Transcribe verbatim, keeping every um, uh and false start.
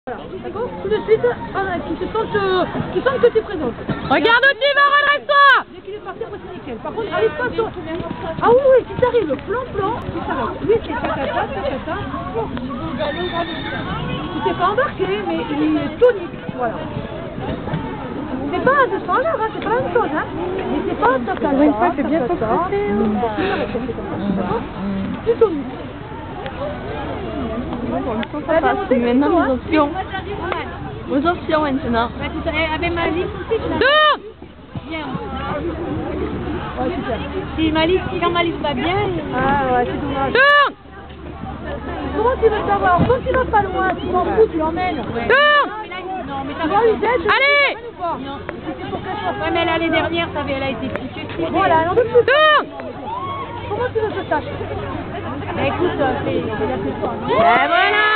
Voilà, d'accord. Tout de suite, ah, qui se sente, euh, qui sente que tu es présente. Regarde où tu vas, redresse-toi. Dès qu'il est parti, après c'est nickel. Par contre, arrive pas sur... Ah oui, oui, si t'arrives le plan-plan, tu s'arrêtes. Lui, c'est tatata, tatata. Tu t'es pas embarqué, mais il est tonique, voilà. C'est pas de cent heures, hein, c'est pas la même chose, hein. Mais c'est pas tatata. Pour une fois, c'est bien pour passer. C'est tonique. Maintenant, nous options. Aux options maintenant. Avec Malice aussi, tu l'as. Tourne. Bien. Si Malice, quand Malice va bien. Ah ouais, c'est dommage. Tourne. Comment tu veux savoir? Quand tu vas pas loin, tu t'en fous, tu l'emmènes. Tourne. Non, mais Tu t'as vois, lui, t'aides, Allez. ou pas? Non. Ouais, mais l'année dernière, elle a été piquée. Voilà, non de plus. Tourne. Comment tu veux que je sache? Bah écoute, c'est la plus forte. Et voilà.